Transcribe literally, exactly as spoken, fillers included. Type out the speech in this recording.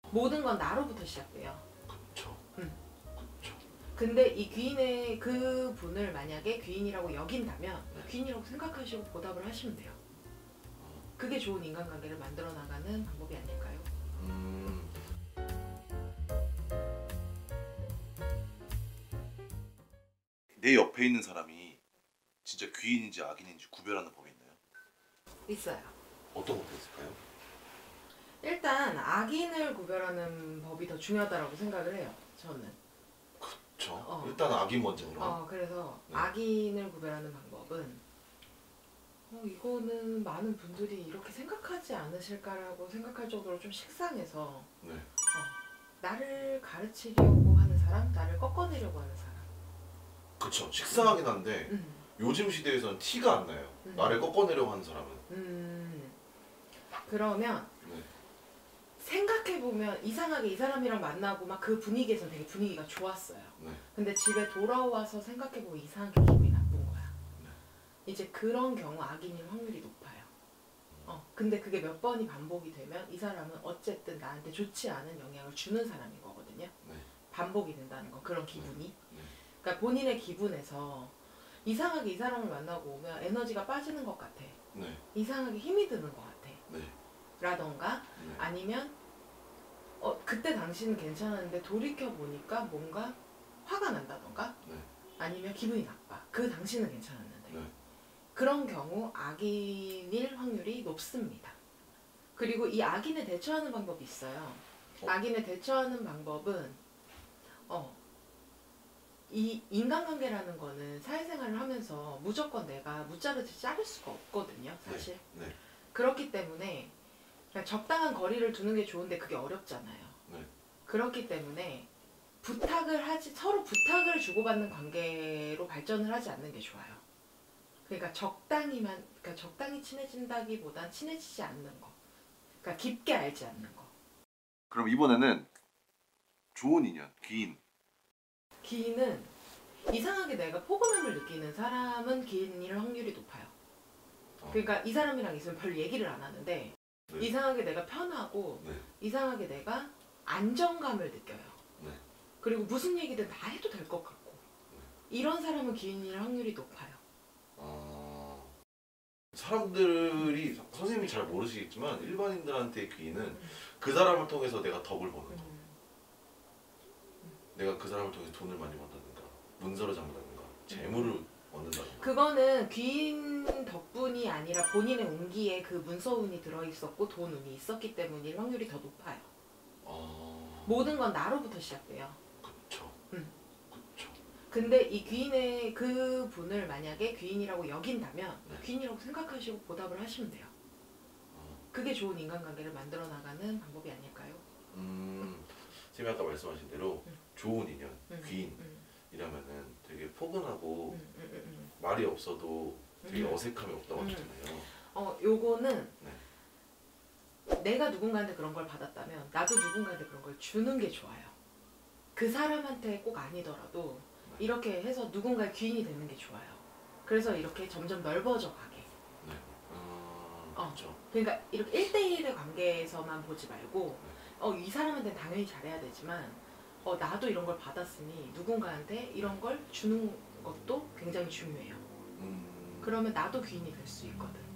모든 건 나로부터 시작돼요. 그쵸. 음. 그쵸. 근데 이 귀인의 그 분을 만약에 귀인이라고 여긴다면 네. 귀인이라고 생각하시고 보답을 하시면 돼요. 그게 좋은 인간관계를 만들어 나가는 방법이 아닐까요? 음. 내 옆에 있는 사람이 진짜 귀인인지 악인인지 구별하는 법이 있나요? 있어요. 어떤 것도 있을까요? 일단 악인을 구별하는 법이 더 중요하다고 생각을 해요. 저는. 그쵸. 어. 일단 악인 먼저 그럼. 어, 그래서 네. 악인을 구별하는 방법은 어, 이거는 많은 분들이 이렇게 생각하지 않으실까라고 생각할 정도로 좀 식상해서 네. 어, 나를 가르치려고 하는 사람, 나를 꺾어내려고 하는 사람. 그쵸. 식상하긴 한데 음. 요즘 시대에서는 티가 안 나요. 음. 나를 꺾어내려고 하는 사람은. 음. 그러면 네. 생각해보면 이상하게 이 사람이랑 만나고 막 그 분위기에서 되게 분위기가 좋았어요. 네. 근데 집에 돌아와서 생각해보면 이상하게 기분이 나쁜 거야. 네. 이제 그런 경우 악인일 확률이 높아요. 어, 근데 그게 몇 번이 반복이 되면 이 사람은 어쨌든 나한테 좋지 않은 영향을 주는 사람인 거거든요. 네. 반복이 된다는 거, 그런 기분이. 네. 그러니까 본인의 기분에서 이상하게 이 사람을 만나고 오면 에너지가 빠지는 것 같아. 네. 이상하게 힘이 드는 것 같아. 네. 라던가 네. 아니면 어, 그때 당시는 괜찮았는데 돌이켜보니까 뭔가 화가 난다던가 네. 아니면 기분이 나빠. 그 당시는 괜찮았는데. 네. 그런 경우 악인일 확률이 높습니다. 그리고 이 악인에 대처하는 방법이 있어요. 어? 악인에 대처하는 방법은 어, 이 인간관계라는 거는 사회생활을 하면서 무조건 내가 무자르듯이 자를 수가 없거든요. 사실. 네. 네. 그렇기 때문에 그냥 적당한 거리를 두는 게 좋은데 그게 어렵잖아요. 네. 그렇기 때문에 부탁을 하지 서로 부탁을 주고받는 관계로 발전을 하지 않는 게 좋아요. 그러니까 적당히만 그러니까 적당히 친해진다기보단 친해지지 않는 거. 그러니까 깊게 알지 않는 거. 그럼 이번에는 좋은 인연, 귀인. 기인은 이상하게 내가 포근함을 느끼는 사람은 기인일 확률이 높아요. 어. 그러니까 이 사람이랑 있으면 별 얘기를 안 하는데 네. 이상하게 내가 편하고 네. 이상하게 내가 안정감을 느껴요. 네. 그리고 무슨 얘기든 다 해도 될 것 같고 이런 사람은 기인일 확률이 높아요. 어... 사람들이 선생님이 잘 모르시겠지만 일반인들한테 귀인은 음. 그 사람을 통해서 내가 덕을 보는 거. 음. 내가 그 사람을 통해서 돈을 많이 번다든가 문서를 잡는다든가 재물을 얻는다든가. 그거는 귀인 덕분이 아니라 본인의 운기에 그 문서운이 들어있었고 돈운이 있었기 때문일 확률이 더 높아요. 어... 모든 건 나로부터 시작돼요. 그쵸. 음. 그쵸. 근데 이 귀인의 그 분을 만약에 귀인이라고 여긴다면 네. 귀인이라고 생각하시고 보답을 하시면 돼요. 어... 그게 좋은 인간관계를 만들어 나가는 방법이 아닐까요? 음... 선생님이 아까 말씀하신 대로 음. 좋은 인연, 음. 귀인이라면은 음. 되게 포근하고 음. 음. 음. 음. 말이 없어도 되게 음. 어색함이 없다고 음. 하셨잖아요. 어, 요거는 네. 내가 누군가한테 그런 걸 받았다면 나도 누군가한테 그런 걸 주는 게 좋아요. 그 사람한테 꼭 아니더라도 네. 이렇게 해서 누군가의 귀인이 되는 게 좋아요. 그래서 이렇게 점점 넓어져 가게. 네. 음... 어. 그쵸. 그러니까 이렇게 일대일의 관계에서만 보지 말고 네. 어, 이 사람한테는 당연히 잘해야 되지만 어, 나도 이런 걸 받았으니 누군가한테 이런 걸 주는 것도 굉장히 중요해요. 음... 그러면 나도 귀인이 될 수 있거든.